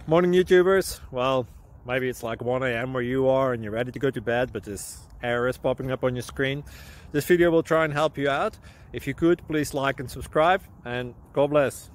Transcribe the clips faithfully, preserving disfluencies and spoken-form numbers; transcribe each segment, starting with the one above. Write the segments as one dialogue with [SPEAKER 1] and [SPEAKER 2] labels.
[SPEAKER 1] Morning YouTubers. Well, maybe it's like one A M where you are and you're ready to go to bed, but this error is popping up on your screen. This video will try and help you out. If you could, please like and subscribe, and God bless.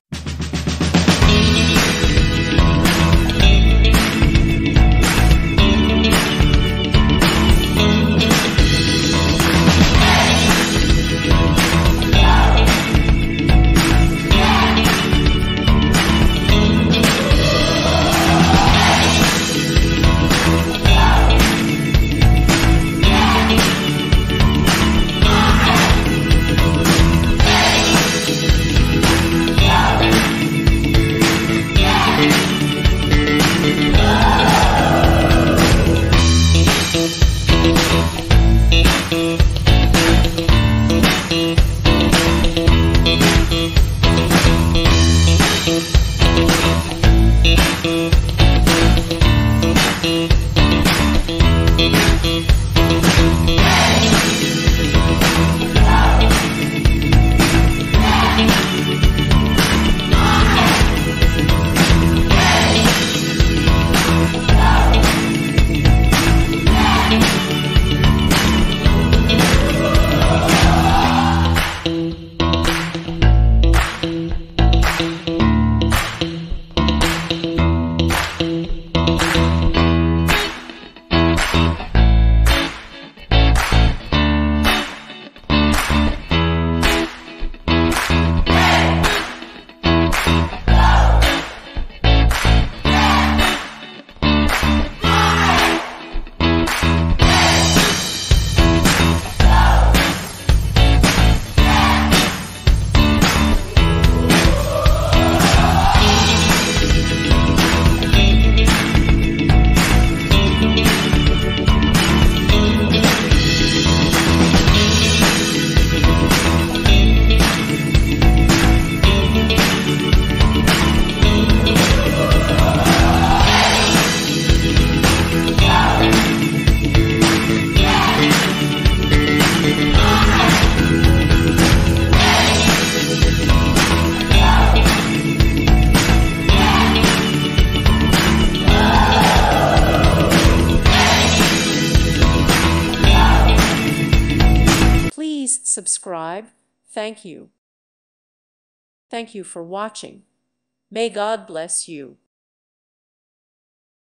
[SPEAKER 2] Please subscribe. Thank you. Thank you for watching. May God bless you.